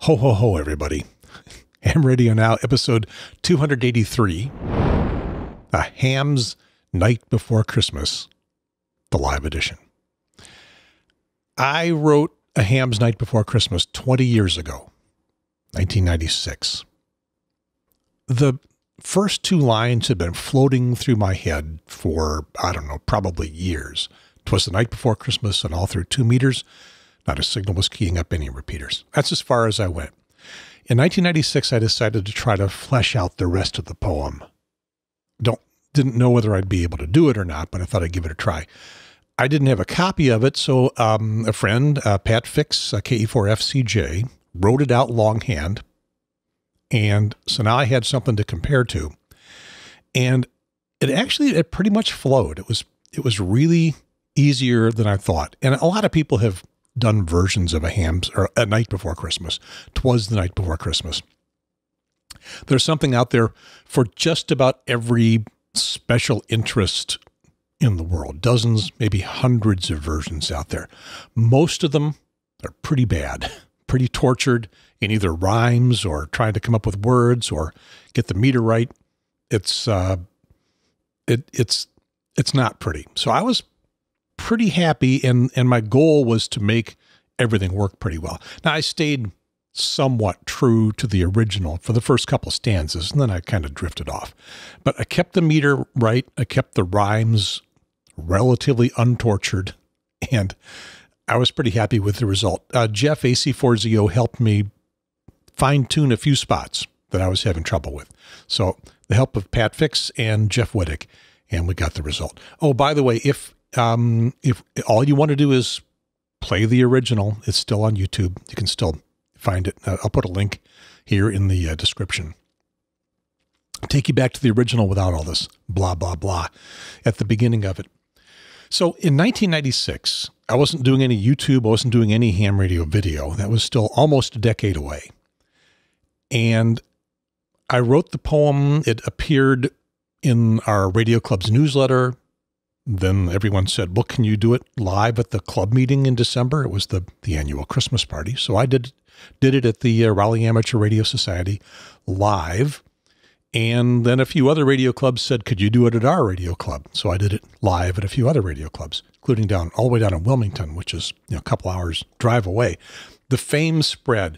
Ho, ho, ho, everybody. Ham Radio Now, episode 283, A Ham's Night Before Christmas, the live edition. I wrote A Ham's Night Before Christmas 20 years ago, 1996. The first two lines had been floating through my head for, I don't know, probably years. 'Twas the night before Christmas and all through 2 meters, not a signal was keying up any repeaters. That's as far as I went. In 1996, I decided to try to flesh out the rest of the poem. Didn't know whether I'd be able to do it or not, but I thought I'd give it a try. I didn't have a copy of it, so a friend, Pat Fix, KE4FCJ, wrote it out longhand, and so now I had something to compare to. And it pretty much flowed. It was really easier than I thought. And a lot of people have done versions of A Night Before Christmas. 'Twas the Night Before Christmas. There's something out there for just about every special interest in the world. Dozens, maybe hundreds of versions out there. Most of them are pretty bad, pretty tortured in either rhymes or trying to come up with words or get the meter right. It's not pretty. So I was pretty happy, and my goal was to make everything work pretty well. Now, I stayed somewhat true to the original for the first couple stanzas, and then I kind of drifted off. But I kept the meter right. I kept the rhymes relatively untortured, and I was pretty happy with the result. Jeff AC4ZO helped me fine-tune a few spots that I was having trouble with. So the help of Pat Fix and Jeff Wittick, and we got the result. Oh, by the way, if all you want to do is play the original, it's still on YouTube. You can still find it. I'll put a link here in the description. Take you back to the original without all this blah, blah, blah at the beginning of it. So in 1996, I wasn't doing any YouTube. I wasn't doing any ham radio video. That was still almost a decade away. And I wrote the poem. It appeared in our radio club's newsletter. Then everyone said, well, can you do it live at the club meeting in December? It was the annual Christmas party. So I did it at the Raleigh Amateur Radio Society live. And then a few other radio clubs said, could you do it at our radio club? So I did it live at a few other radio clubs, including all the way down in Wilmington, which is a couple hours drive away. The fame spread.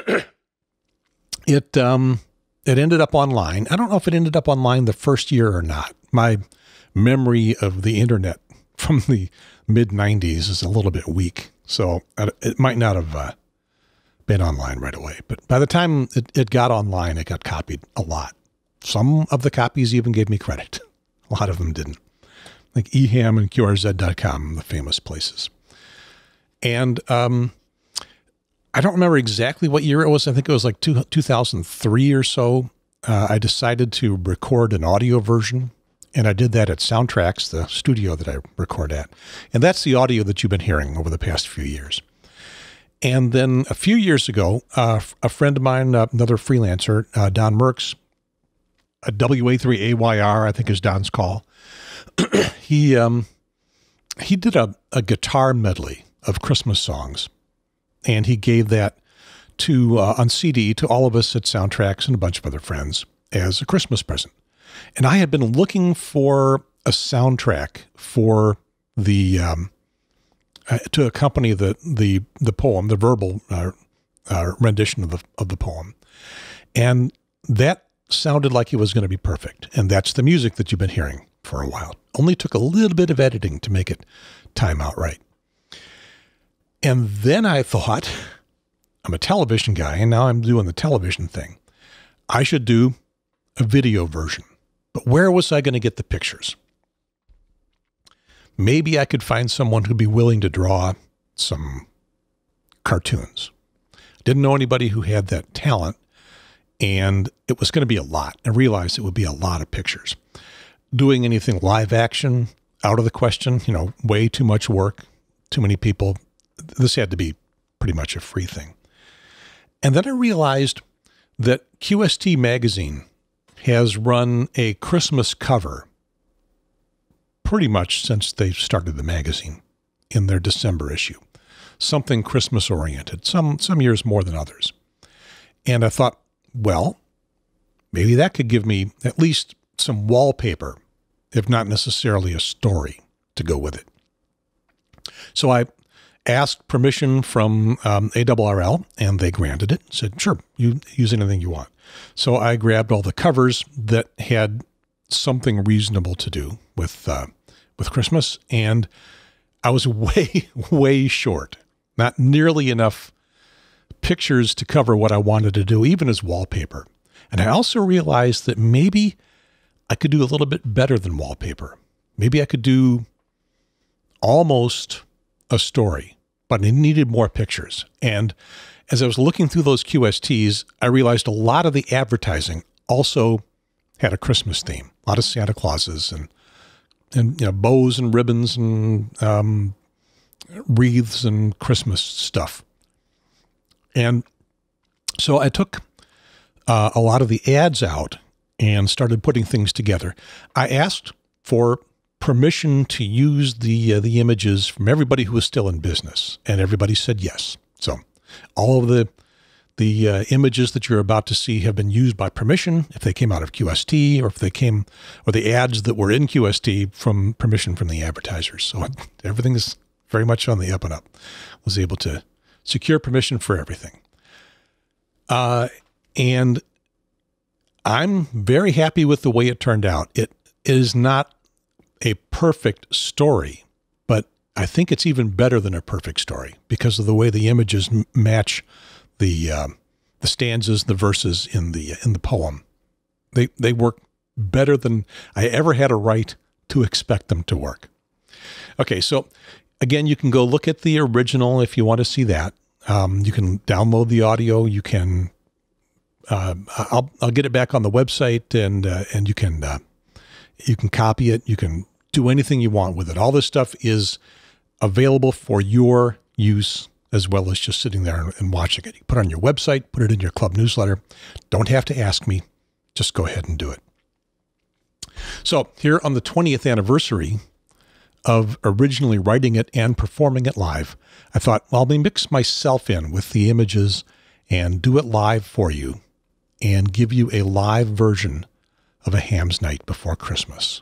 It ended up online. I don't know if it ended up online the first year or not. My memory of the internet from the mid-90s is a little bit weak, so it might not have been online right away. But by the time it got online, it got copied a lot. Some of the copies even gave me credit. A lot of them didn't. Like eham and qrz.com, the famous places. And I don't remember exactly what year it was. I think it was like 2003 or so. I decided to record an audio version. And I did that at Soundtracks, the studio that I record at. And that's the audio that you've been hearing over the past few years. And then a few years ago, a friend of mine, another freelancer, Don Merks, a WA3AYR, I think is Don's call. He did a guitar medley of Christmas songs. And he gave that on CD to all of us at Soundtracks and a bunch of other friends as a Christmas present. And I had been looking for a soundtrack for the to accompany the poem, the verbal rendition of the poem, and that sounded like it was going to be perfect. And that's the music that you've been hearing for a while. Only took a little bit of editing to make it time out right. And then I thought, I'm a television guy, and now I'm doing the television thing. I should do a video version. But where was I going to get the pictures? Maybe I could find someone who'd be willing to draw some cartoons. Didn't know anybody who had that talent, and it was going to be a lot. I realized it would be a lot of pictures. Doing anything live action, out of the question, way too much work, too many people. This had to be pretty much a free thing. And then I realized that QST Magazine has run a Christmas cover pretty much since they started the magazine in their December issue. Something Christmas oriented, some years more than others. And I thought, well, maybe that could give me at least some wallpaper, if not necessarily a story to go with it. So I asked permission from ARRL, and they granted it. Said, sure, you use anything you want. So I grabbed all the covers that had something reasonable to do with Christmas, and I was way, way short. Not nearly enough pictures to cover what I wanted to do, even as wallpaper. And I also realized that maybe I could do a little bit better than wallpaper. Maybe I could do almost a story, but I needed more pictures. And as I was looking through those QSTs, I realized a lot of the advertising also had a Christmas theme. A lot of Santa Clauses and bows and ribbons and wreaths and Christmas stuff. And so I took a lot of the ads out and started putting things together. I asked for permission to use the images from everybody who was still in business, and everybody said yes. So all of the images that you're about to see have been used by permission if they came out of QST, or if they came, or the ads that were in QST from permission from the advertisers. So everything is very much on the up and up. Was able to secure permission for everything. And I'm very happy with the way it turned out. It is not a perfect story, but I think it's even better than a perfect story because of the way the images match the stanzas, the verses in the poem. They work better than I ever had a right to expect them to work. Okay, so again, you can go look at the original if you want to see that. You can download the audio. You can. I'll get it back on the website, and you can copy it. You can do anything you want with it. All this stuff is available for your use, as well as just sitting there and watching it. You put it on your website, put it in your club newsletter. Don't have to ask me. Just go ahead and do it. So here on the 20th anniversary of originally writing it and performing it live, I thought, well, let me mix myself in with the images and do it live for you and give you a live version of A Ham's Night Before Christmas.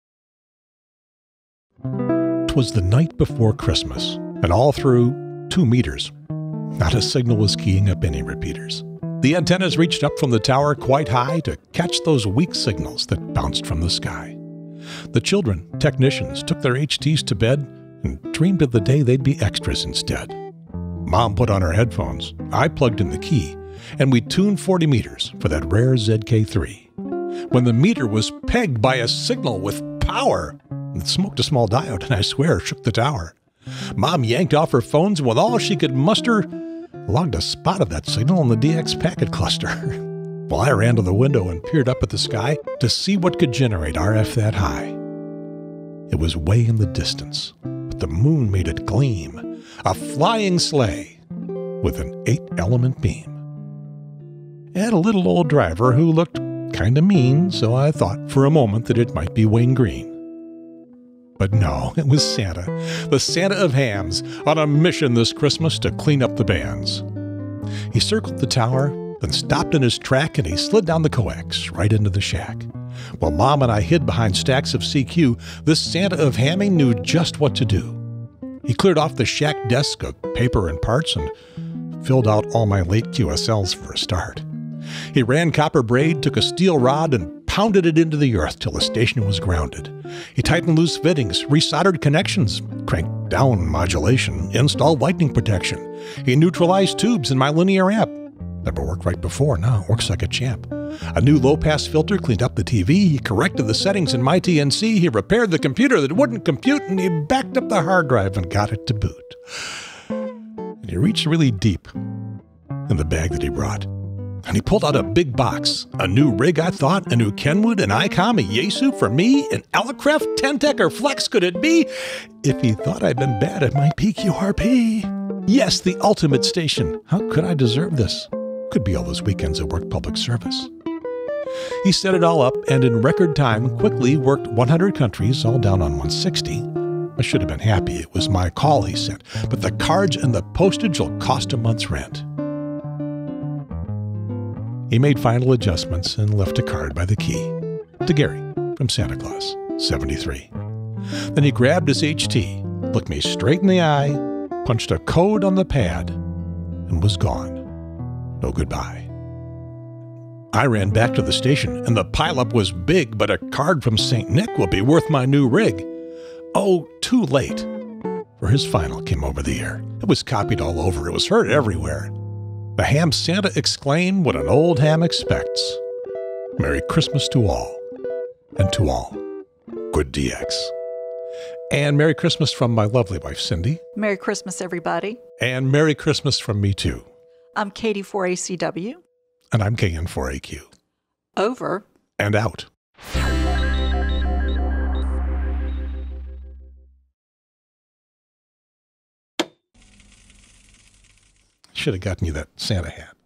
'Twas the night before Christmas, and all through 2 meters, not a signal was keying up any repeaters. The antennas reached up from the tower quite high to catch those weak signals that bounced from the sky. The children, technicians, took their HTs to bed and dreamed of the day they'd be extras instead. Mom put on her headphones, I plugged in the key, and we tuned 40 meters for that rare ZK3. When the meter was pegged by a signal with power, it smoked a small diode and I swear shook the tower. Mom yanked off her phones and with all she could muster, logged a spot of that signal in the DX packet cluster. Well, I ran to the window and peered up at the sky to see what could generate RF that high. It was way in the distance, but the moon made it gleam, a flying sleigh with an 8-element beam. It had a little old driver who looked kind of mean, so I thought for a moment that it might be Wayne Green. But no, it was Santa, the Santa of Hams, on a mission this Christmas to clean up the bands. He circled the tower, then stopped in his track, and he slid down the coax right into the shack. While Mom and I hid behind stacks of CQ, this Santa of Hamming knew just what to do. He cleared off the shack desk of paper and parts and filled out all my late QSLs for a start. He ran copper braid, took a steel rod, and pounded it into the earth till the station was grounded. He tightened loose fittings, resoldered connections, cranked down modulation, installed lightning protection. He neutralized tubes in my linear amp. Never worked right before, now it works like a champ. A new low-pass filter cleaned up the TV, he corrected the settings in my TNC, he repaired the computer that wouldn't compute, and he backed up the hard drive and got it to boot. And he reached really deep in the bag that he brought. And he pulled out a big box, a new rig I thought, a new Kenwood, an ICOM, a Yaesu for me, an Alecref, Tentec, or Flex could it be? If he thought I'd been bad at my PQRP. Yes, the ultimate station. How could I deserve this? Could be all those weekends at work public service. He set it all up and in record time quickly worked 100 countries all down on 160. I should have been happy it was my call he sent, but the cards and the postage will cost a month's rent. He made final adjustments and left a card by the key. To Gary, from Santa Claus, 73. Then he grabbed his HT, looked me straight in the eye, punched a code on the pad, and was gone. No goodbye. I ran back to the station, and the pileup was big, but a card from St. Nick will be worth my new rig. Oh, too late. For his final came over the air. It was copied all over. It was heard everywhere. The ham Santa exclaimed what an old ham expects. Merry Christmas to all, and to all, good DX. And Merry Christmas from my lovely wife, Cindy. Merry Christmas, everybody. And Merry Christmas from me, too. I'm Katie for ACW. And I'm KN for AQ. Over. And out. Should have gotten you that Santa hat.